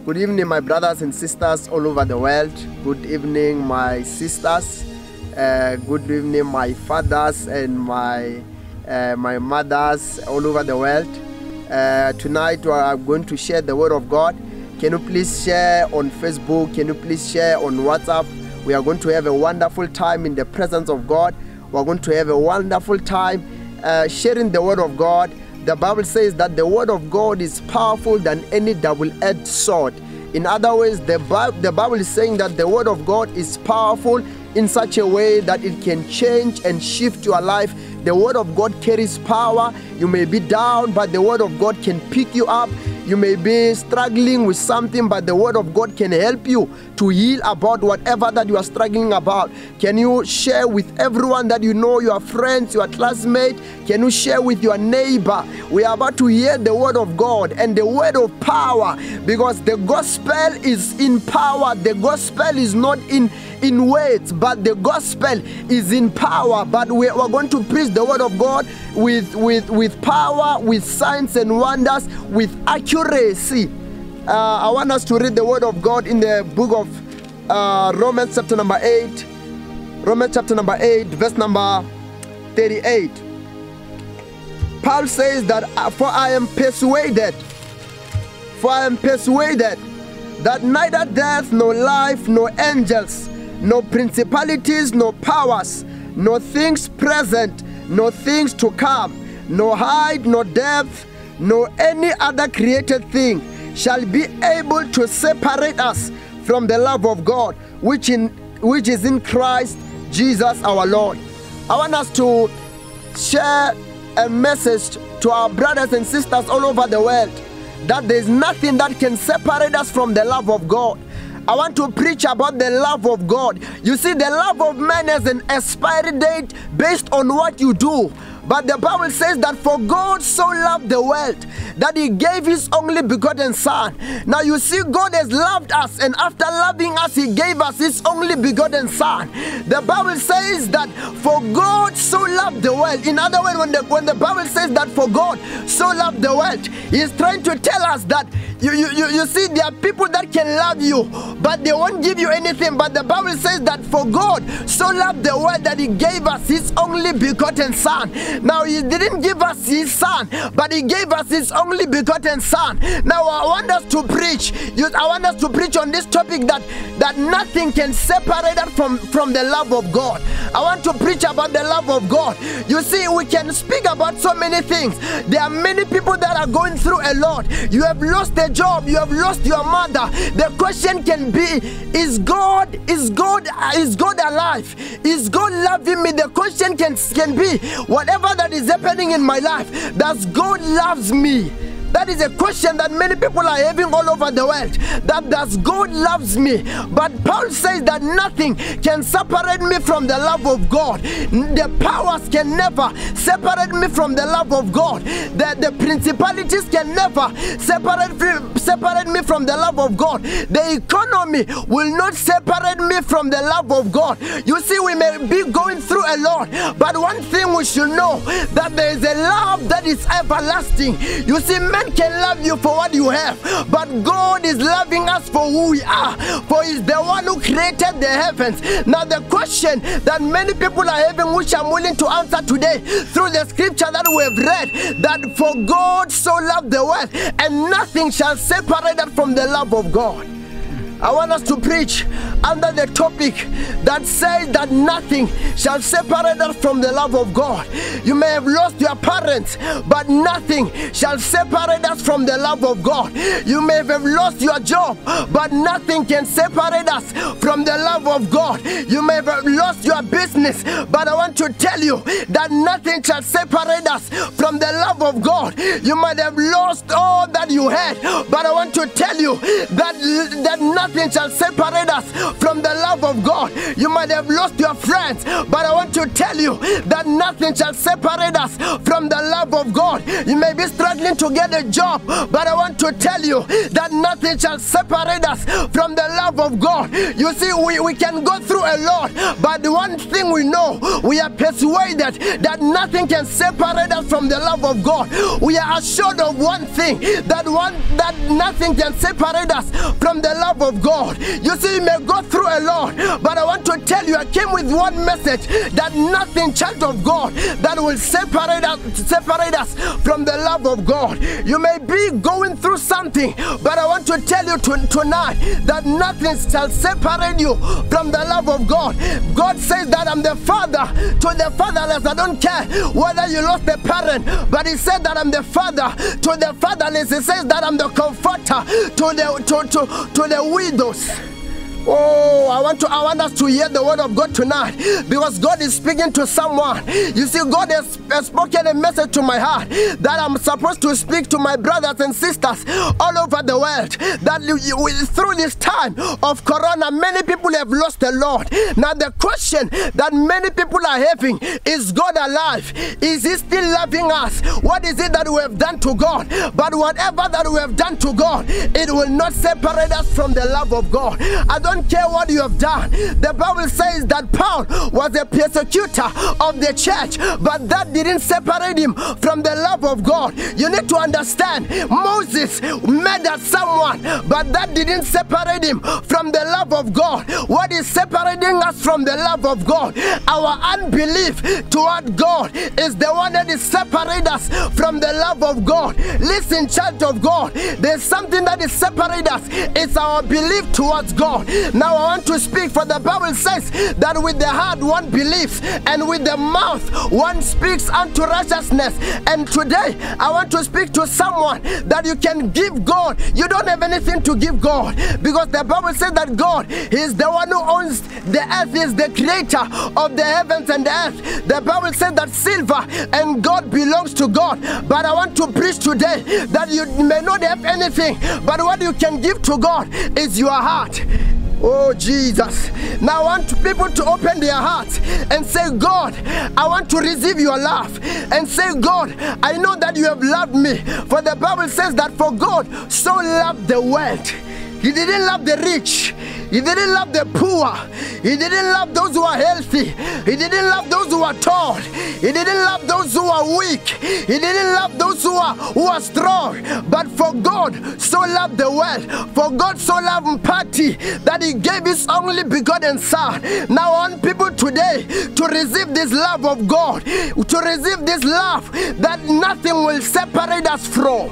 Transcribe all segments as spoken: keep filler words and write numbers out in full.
Good evening, my brothers and sisters all over the world. Good evening, my sisters. Uh, good evening, my fathers and my uh, my mothers all over the world. Uh, tonight we are going to share the word of God. Can you please share on Facebook? Can you please share on WhatsApp? We are going to have a wonderful time in the presence of God. We are going to have a wonderful time uh, sharing the word of God. The Bible says that the word of God is powerful than any double-edged sword. In other words, the Bible, the Bible is saying that the word of God is powerful in such a way that it can change and shift your life. The word of God carries power. You may be down, but the word of God can pick you up. You may be struggling with something, but the word of God can help you to heal about whatever that you are struggling about. Can you share with everyone that you know, your friends, your classmates? Can you share with your neighbor? We are about to hear the word of God and the word of power, because the gospel is in power. The gospel is not in in words, but the gospel is in power. But we are going to preach the word of God with with with power, with signs and wonders, with accuracy. uh, I want us to read the word of God in the book of uh, Romans chapter number eight. Romans chapter number eight, verse number thirty-eight. Paul says that for I am persuaded for I am persuaded that neither death nor life nor angels nor principalities, nor powers, nor things present, nor things to come, nor height, nor depth, nor any other created thing shall be able to separate us from the love of God, which in which is in Christ Jesus our Lord. I want us to share a message to our brothers and sisters all over the world that there is nothing that can separate us from the love of God. I want to preach about the love of God. You see, the love of man has an expiry date based on what you do. But the Bible says that for God so loved the world that he gave his only begotten son. Now you see, God has loved us, and after loving us, he gave us his only begotten son. The Bible says that for God so loved the world. In other words, when the, when the Bible says that for God so loved the world, he is trying to tell us that you, you, you, you see, there are people that can love you, but they won't give you anything. But the Bible says that for God so loved the world that he gave us his only begotten son. Now he didn't give us his son, but he gave us his only begotten son. Now I want us to preach. I want us to preach on this topic that that nothing can separate us from, from the love of God. I want to preach about the love of God. You see, we can speak about so many things. There are many people that are going through a lot. You have lost a job, you have lost your mother. The question can be, is God, is God, is God alive? Is God loving me? The question can, can be, whatever that is happening in my life, does God loves me? That is a question that many people are having all over the world. That does God loves me? But Paul says that nothing can separate me from the love of God. The powers can never separate me from the love of God. The, the principalities can never separate, separate me from the love of God. The economy will not separate me from the love of God. You see, we may be going through a lot, but one thing we should know, that there is a love that is everlasting. You see, men can love you for what you have, but God is loving us for who we are, for he's the one who created the heavens. Now the question that many people are having, which I'm willing to answer today through the scripture that we have read, that for God so loved the world, and nothing shall separate us from the love of God. I want us to preach under the topic that says that nothing shall separate us from the love of God. You may have lost your parents, but nothing shall separate us from the love of God. You may have lost your job, but nothing can separate us from the love of God. You may have lost your business, but I want to tell you that nothing shall separate us from the love of God. You might have lost all that you had, but I want to tell you that, that nothing nothing shall separate us from the love of God. You might have lost your friends, but I want to tell you that nothing shall separate us from the love of God. You may be struggling to get a job, but I want to tell you that nothing shall separate us from the love of God. You see, we, we can go through a lot, but the one thing we know, we are persuaded that nothing can separate us from the love of God. We are assured of one thing, that one that nothing can separate us from the love of God. You see, you may go through a lot, but I want to tell you, I came with one message, that nothing, child of God, that will separate us, separate us from the love of God. You may be going through something, but I want to tell you to, tonight that nothing shall separate you from the love of God. God says that I'm the father to the fatherless. I don't care whether you lost a parent, but he said that I'm the father to the fatherless. He says that I'm the comforter to the to, to, to the widows. Oh, I want to I want us to hear the word of God tonight, because God is speaking to someone. You see, God has, has spoken a message to my heart that I'm supposed to speak to my brothers and sisters all over the world. That you, you, through this time of Corona, many people have lost the Lord. Now the question that many people are having is, God alive? Is he still loving us? What is it that we have done to God? But whatever that we have done to God, it will not separate us from the love of God. I don't care what you have done. The Bible says that Paul was a persecutor of the church, but that didn't separate him from the love of God. You need to understand, Moses murdered someone, but that didn't separate him from the love of God. What is separating us from the love of God? Our unbelief toward God is the one that is separating us from the love of God. Listen, child of God, there's something that is separating us. It's our belief towards God. Now I want to speak, for the Bible says that with the heart one believes, and with the mouth one speaks unto righteousness. And today I want to speak to someone that you can give God. You don't have anything to give God, because the Bible says that God is the one who owns the earth, is the creator of the heavens and the earth. The Bible says that silver and gold belongs to God. But I want to preach today that you may not have anything, but what you can give to God is your heart. Oh, Jesus. Now I want people to open their hearts and say, God, I want to receive your love. And say, God, I know that you have loved me. For the Bible says that for God so loved the world. He didn't love the rich. He didn't love the poor. He didn't love those who are healthy. He didn't love those who are tall. He didn't love those who are weak. He didn't love those who are who are strong. But for God so loved the world, for God so loved party, that he gave his only begotten Son. Now I want people today to receive this love of God, to receive this love that nothing will separate us from.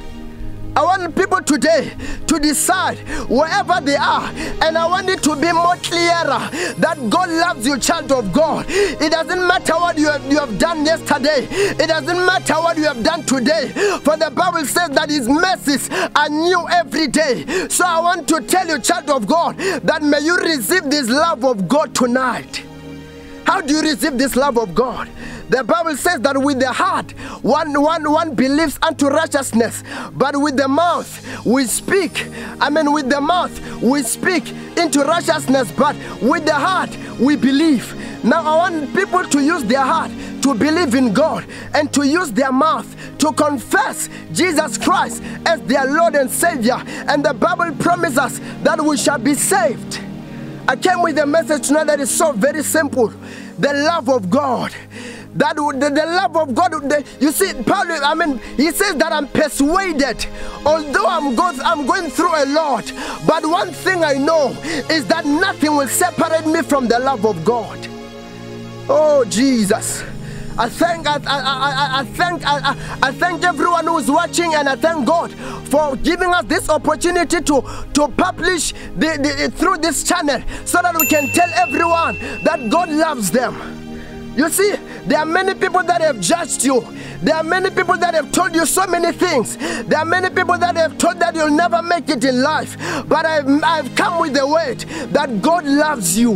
I want people today to decide wherever they are, and I want it to be more clearer that God loves you, child of God. It doesn't matter what you have, you have done yesterday. It doesn't matter what you have done today. For the Bible says that his mercies are new every day. So I want to tell you, child of God, that may you receive this love of God tonight. How do you receive this love of God? The Bible says that with the heart one, one, one believes unto righteousness, but with the mouth we speak. I mean, with the mouth we speak into righteousness, but with the heart we believe. Now I want people to use their heart to believe in God, and to use their mouth to confess Jesus Christ as their Lord and Savior. And the Bible promises us that we shall be saved. I came with a message tonight that is so very simple. The love of God. That the, the love of God, the, you see, Paul, I mean, he says that I'm persuaded, although I'm, go, I'm going through a lot, but one thing I know is that nothing will separate me from the love of God. Oh, Jesus. I thank I, I, I, I thank I, I thank everyone who is watching, and I thank God for giving us this opportunity to to publish the, the, through this channel, so that we can tell everyone that God loves them. You see, there are many people that have judged you. There are many people that have told you so many things. There are many people that have told that you'll never make it in life. But I've, I've come with the word that God loves you.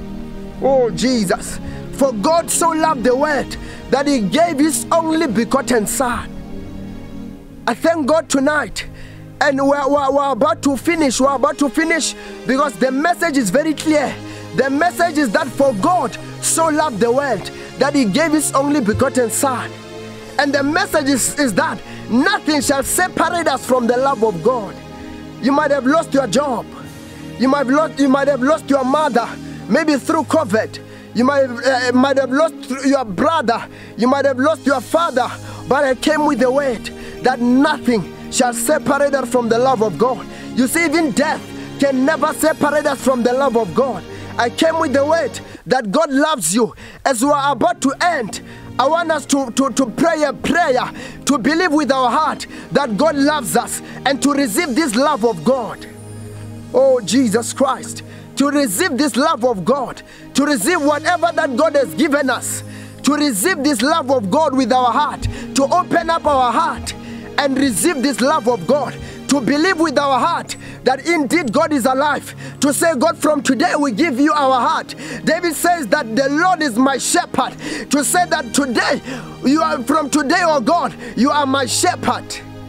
Oh, Jesus. For God so loved the world that he gave his only begotten Son. I thank God tonight And we're, we're, we're about to finish. We're about to finish because the message is very clear. The message is that for God so loved the world that he gave his only begotten Son. And the message is, is that nothing shall separate us from the love of God. You might have lost your job. You might have lost, you might have lost your mother, maybe through COVID. You might, uh, might have lost your brother. You might have lost your father. But I came with the word that nothing shall separate us from the love of God. You see, even death can never separate us from the love of God. I came with the word that God loves you. As we are about to end, I want us to, to, to pray a prayer, to believe with our heart that God loves us and to receive this love of God. Oh, Jesus Christ, to receive this love of God, to receive whatever that God has given us, to receive this love of God with our heart, to open up our heart and receive this love of God, to believe with our heart that indeed God is alive, to say, God, from today we give you our heart. David says that the Lord is my shepherd, to say that today, you are from today, oh God, you are my shepherd.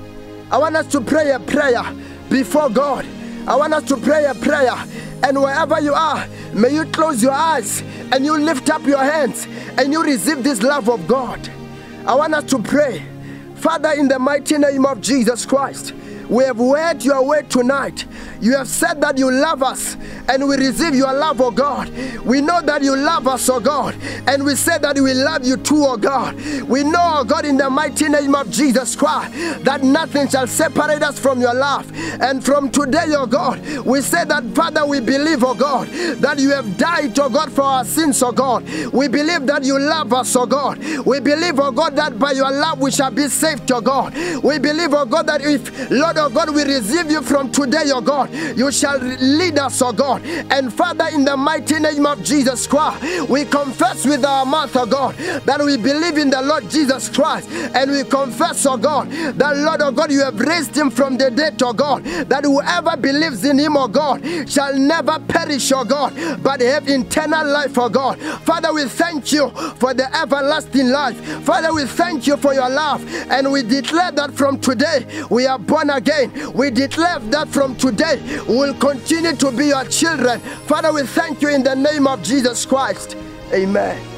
I want us to pray a prayer before God. I want us to pray a prayer, and wherever you are, may you close your eyes and you lift up your hands and you receive this love of God. I want us to pray. Father, in the mighty name of Jesus Christ, we have heard your word tonight. You have said that you love us and we receive your love, oh God. We know that you love us, oh God, and we say that we love you too, oh God. We know, oh God, in the mighty name of Jesus Christ, that nothing shall separate us from your love. And from today, oh God, we say that, Father, we believe, oh God, that you have died, oh God, for our sins, oh God. We believe that you love us, oh God. We believe, oh God, that by your love we shall be saved, oh God. We believe, oh God, that if, Lord, oh God, we receive you from today, oh God, you shall lead us, oh God. And Father, in the mighty name of Jesus Christ, we confess with our mouth, oh God, that we believe in the Lord Jesus Christ. And we confess, oh God, that Lord, oh God, you have raised him from the dead, oh God, that whoever believes in him, oh God, shall never perish, oh God, but have eternal life, oh God. Father, we thank you for the everlasting life. Father, we thank you for your love. And we declare that from today, we are born again. We declare that from today, we will continue to be your children. Father, we thank you in the name of Jesus Christ. Amen.